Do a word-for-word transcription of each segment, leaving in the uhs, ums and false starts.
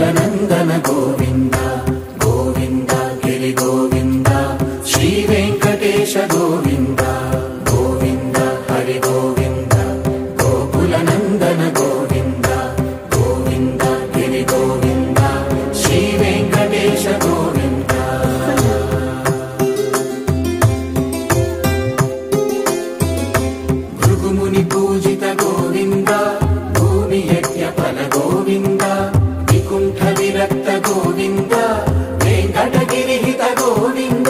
గోకుల నందన గోవింద గోవింద గిరి గోవింద శ్రీ వెంకటేశ గోవింద గోవింద హరి గోవింద గోకుల నందన గోవింద గోవింద గిరి గోవింద శ్రీ వెంకటేశ గోవింద భృగుముని పూజిత గోవింద భూమి యజ్ఞ ఫల గోవింద వికుంఠ విరక్త గోవింద వెంకటగిరి హిత గోవింద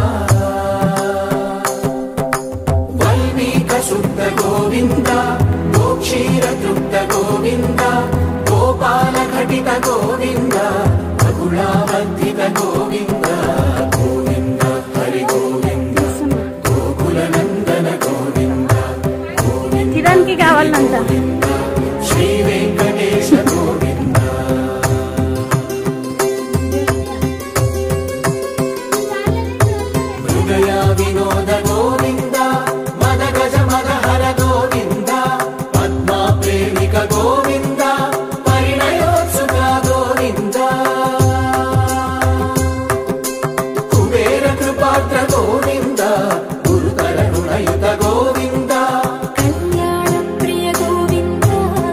వల్మీక శుద్ధ గోవింద గోక్షీర తృప్త గోవింద గోపాల ఘటిత గోవింద బహుళావర్ధిత గోవింద గోవింద హరి గోవింద గోకుల నందన గోవింద గోవింద గోవింద శ్రీ వెంకటేశ గోవింద మృగయ వినోద గోవింద మద గజ మద హర గోవింద పద్మా ప్రేమిక గోవింద పరిణయోత్సుక గోవింద కుబేర కృపాత్ర గోవింద గురుతర రుణయుత గోవింద కళ్యాణ ప్రియ గోవింద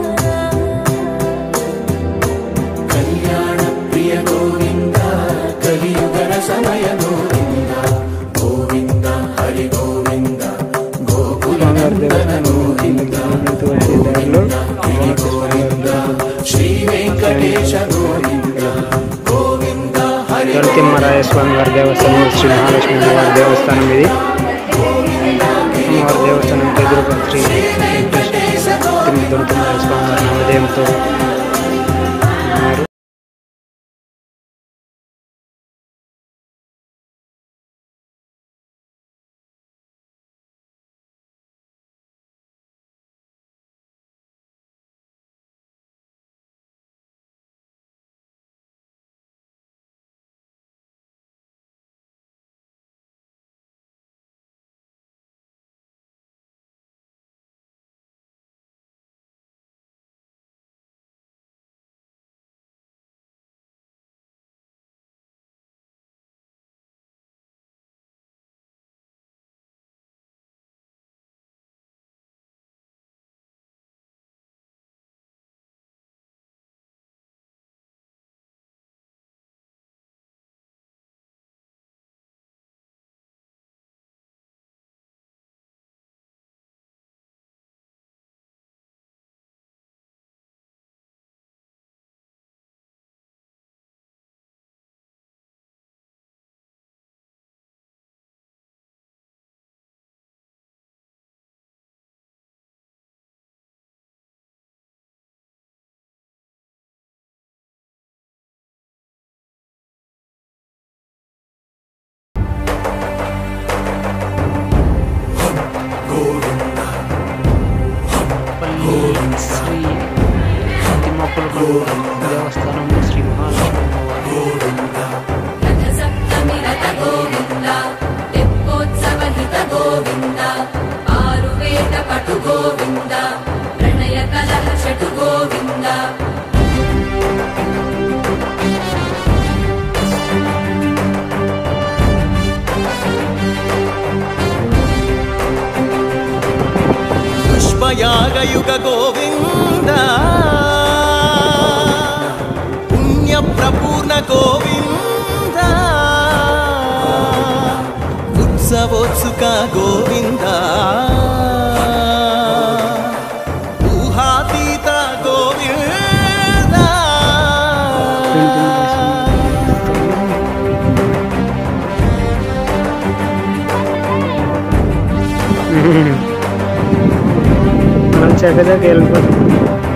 కళ్యాణ ప్రియ గోవింద కలియుగ సమయ గోవింద గోవింద హరి గోవింద గోకుల నందన గోవింద గోవింద హరి గోవింద శ్రీ వెంకటేశ గోవింద గోవింద హరి తిమ్మరాయ స్వామి వారి దేవస్థానం శ్రీ మహాలక్ష్మి వారి దేవస్థానం ఇది వారి దేవస్థానం ఎదురుగా శ్రీ వెంకటేశ తిమ్మరాయ స్వామి వారి నామధేయంతో ఉన్నారు. శ్రీ తిమ్మప్పల దేవస్థానం శ్రీ మహాలక్ష్మి రథసప్తమి రథ గోవింద తెప్పోత్సవ హిత గోవింద ఆరువేద పటు గోవింద ప్రణయ కలహ షటు గోవింద పుష్పయాగయుగ గోవింద పుణ్య ప్రపూర్ణ గోవింద ఉత్సవోత్సుక గోవింద ఊహాతీత గోవింద చక్కగా వెళ్ళిపోతుంది.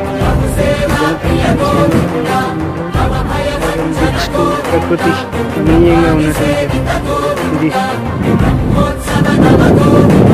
ప్రకృతి రమణీయంగా ఉన్నటువంటి ఇది